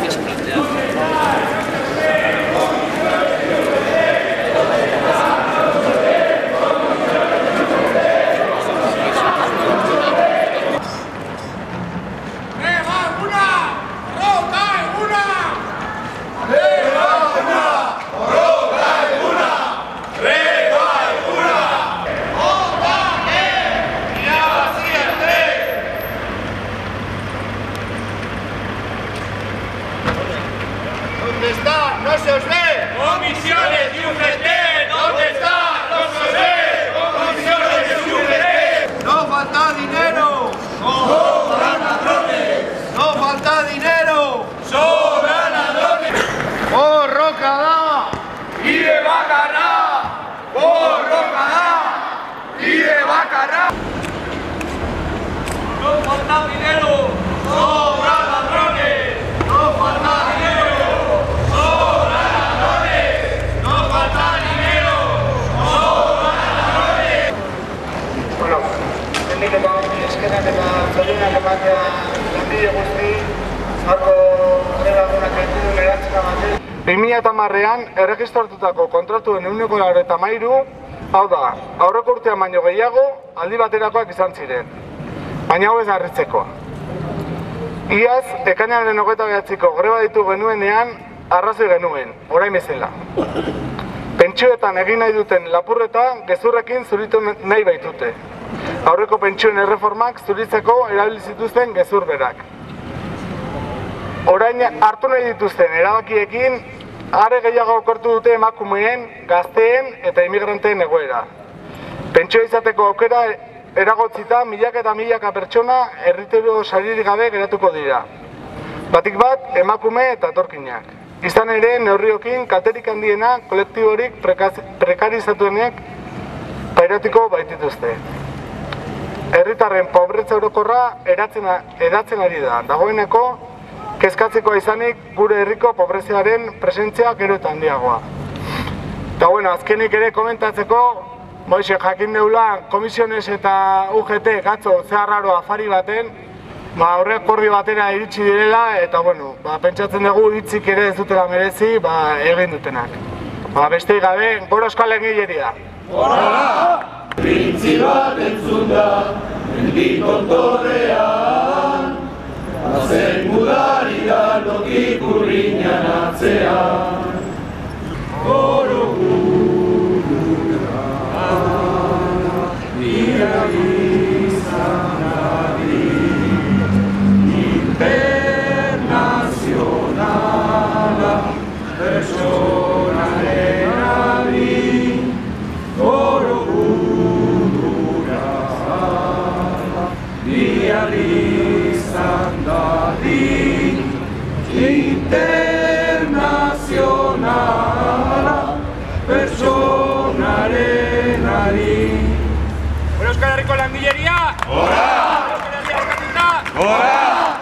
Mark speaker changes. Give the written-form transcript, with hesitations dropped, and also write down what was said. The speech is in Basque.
Speaker 1: que se plantea.
Speaker 2: ¿Dónde está? ¡No se os ve!
Speaker 3: ¡Comisiones y UGT! ¿Dónde está? ¡No se os ve! ¡Comisiones y UGT!
Speaker 2: ¡No falta dinero!
Speaker 3: ¡Sobran ladrones!
Speaker 2: ¡No falta dinero!
Speaker 3: ¡Sobran ladrones!
Speaker 2: ¡Borroka da!
Speaker 3: ¡Bide bakarra! ¡Borroka da! ¡Bide bakarra! ¡No falta dinero! ¡Sobran ladrones! ¡No falta dinero! ¡Sobran ladrones! ¡No falta dinero! ¡Sobran ladrones!
Speaker 2: Bueno, lehenengo eskenak eta zorionak ematea langile guzti, arko greba kendu erantzuna baten. 2010an erregistratutako kontratuen 93%, hau da, aurreko urtean baino gehiago, aldi baterakoak izan ziren. Baina hau ez harritzekoa. Iaz, ekainaren 29ko greba ditu genuenean, arrazoi genuen, orain bezala. Pentsioetan egin nahi duten lapurreta gezurrekin zuritu nahi baitute. Aurreko pentsioen erreformak zuritzeko erabili zituzten gezur berak. Orain hartu nahi dituzten erabakiekin, are gehiago okertu dute emakumeen, gazteen eta imigranteen egoera. Pentsioa izateko aukera eragotzita milaka eta milaka pertsona herritero saririk gabe geratuko dira. Batik bat, emakume eta etorkinak. Izan ere, neurriokin kalterik handiena kolektiborik prekarizatuenek pairotiko baitituzte. Herritarren pobretza orokorra edatzen ari da. Dagoeneko, kezkatzekoa izanik gure herriko pobreziaren presentzia gero eta handiagoa. Eta bueno, azkenik ere komentatzeko, Moixe, jakin deula, komisiones eta UGT gatzo zeharraro afari baten, aurre akordio batera iritsi direla, eta bueno, pentsatzen dugu hitzik ere ez dutela merezi, egin dutenak. Besteik gabe, gora euskal langileria!
Speaker 3: Gora! Printzi bat entzun da, mendiko torrean, azen mudari da lotik urriñan atzean. Oro internazionala personaren adi oro gudura bializan dadin internazionala personaren adi.
Speaker 4: Euskal Herriko langileria!
Speaker 3: Gora!
Speaker 4: Euskal Herria eskatuta!
Speaker 3: Gora!